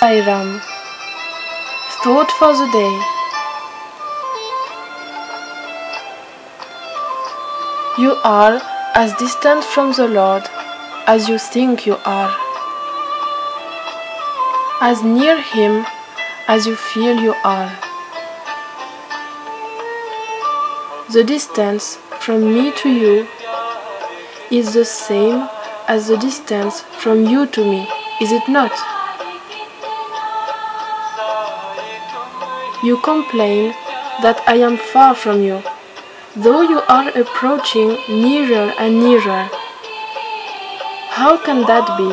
Sai Ram. Thought for the day. You are as distant from the Lord as you think you are, as near Him as you feel you are. The distance from me to you is the same as the distance from you to me, is it not? You complain that I am far from you, though you are approaching nearer and nearer. How can that be?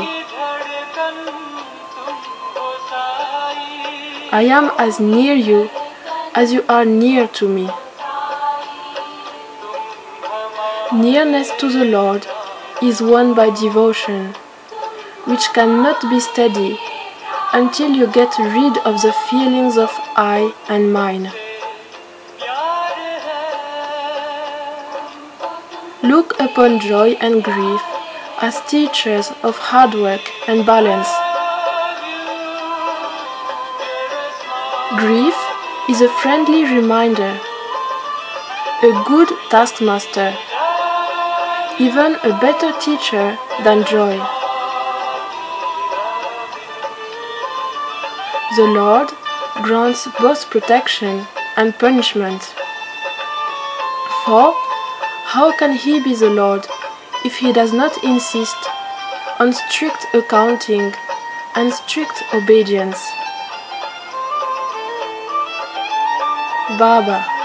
I am as near you as you are near to me. Nearness to the Lord is won by devotion, which cannot be steady until you get rid of the feelings of I and mine. Look upon joy and grief as teachers of hard work and balance. Grief is a friendly reminder, a good taskmaster, even a better teacher than joy. The Lord grants both protection and punishment. For how can He be the Lord if He does not insist on strict accounting and strict obedience? Baba.